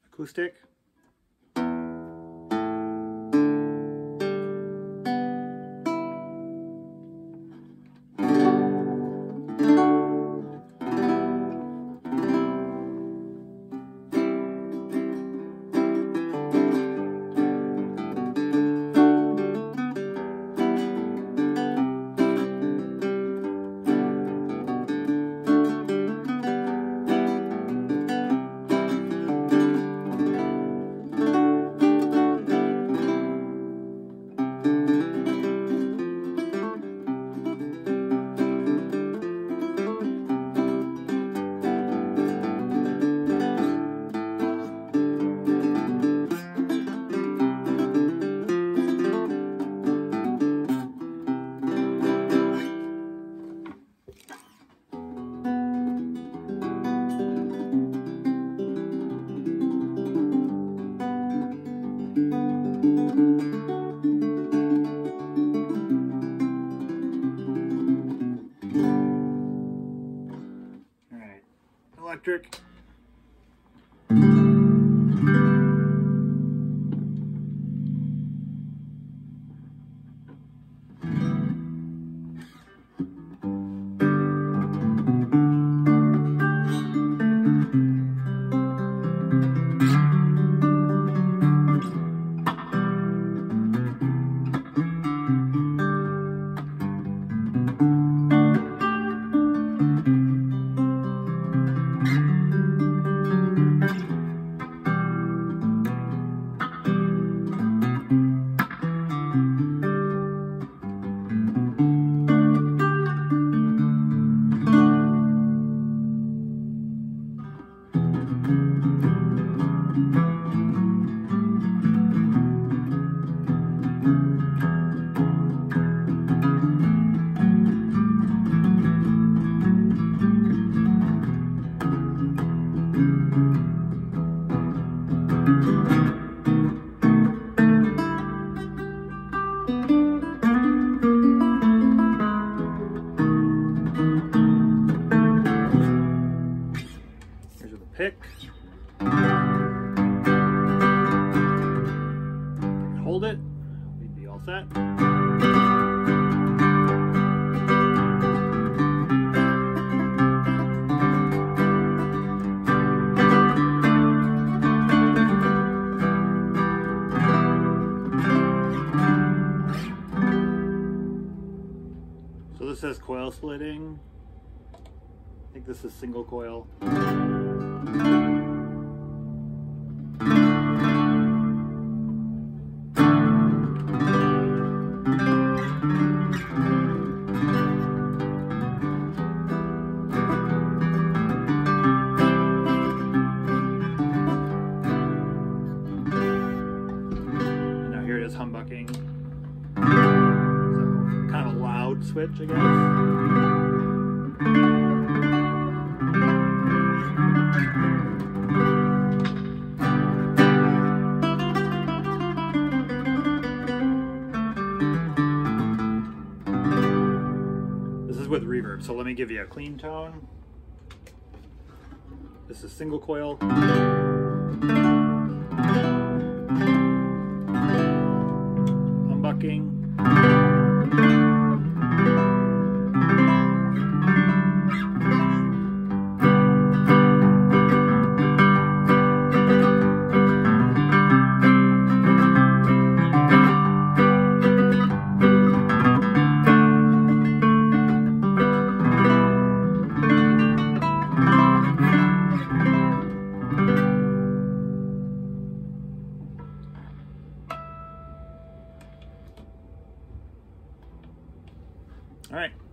acoustic. Electric. Here's the pick. Hold it. We'd be all set. So this says coil splitting. I think this is single coil. And now here it is humbucking. So kind of a loud switch, I guess. With reverb, so let me give you a clean tone. This is single coil. Humbucking. All right.